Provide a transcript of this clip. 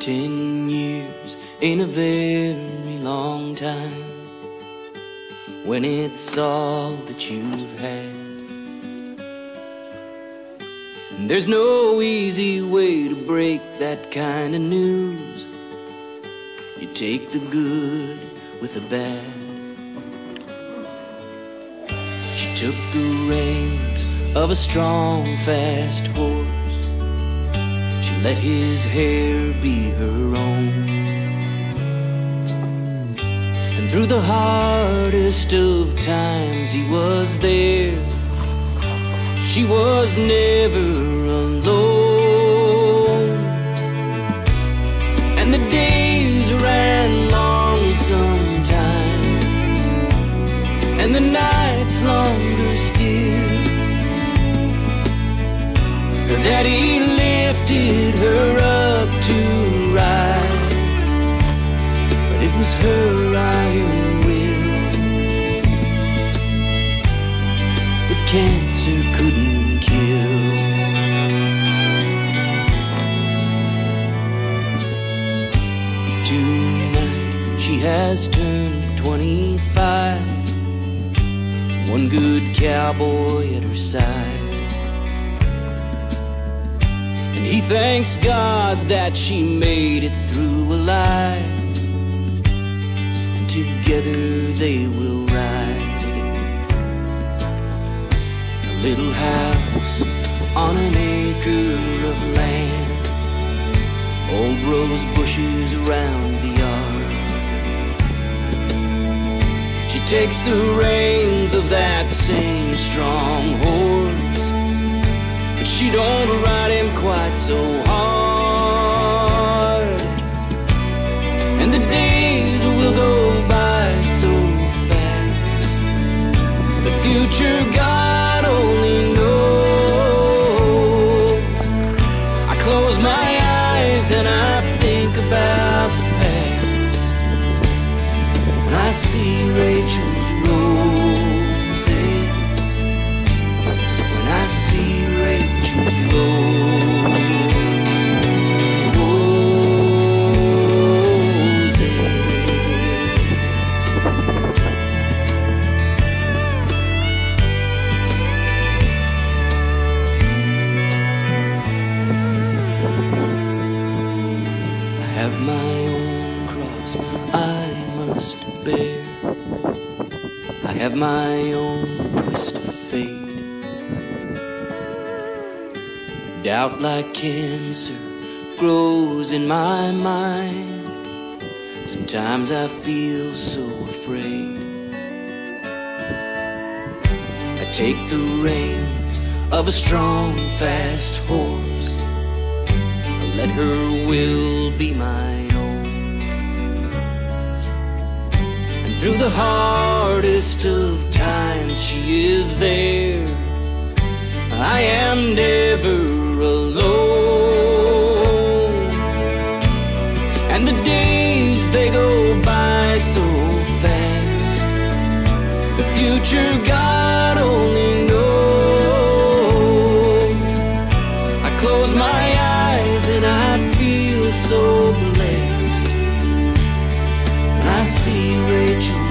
10 years ain't a very long time when it's all that you've had. And there's no easy way to break that kind of news. You take the good with the bad. She took the reins of a strong, fast horse. She let his hair be her own. And through the hardest of times he was there. She was never alone. And the days ran long sometimes, and the nights longer still. Her daddy lifted her up to ride, but it was her iron will that cancer couldn't kill. Tonight she has turned 25, one good cowboy at her side. And he thanks God that she made it through alive, and together they will ride. A little house on an acre of land, old rose bushes around the yard. She takes the reins of that same strong horse, but she don't ride him quite so hard. And the days will go by so fast, the future God only knows. I close my eyes and I think about the past, when I see Rachel's roses, when I see Rachel's roses. I have my own cross I must bear. I have my own twist of fate. Doubt like cancer grows in my mind. Sometimes I feel so afraid. I take the reins of a strong, fast horse. I let her will be my own. And through the hardest of times she is there. I am never alone. And the days they go by so fast, the future God only knows. I close my eyes and I feel so blessed when I see Rachel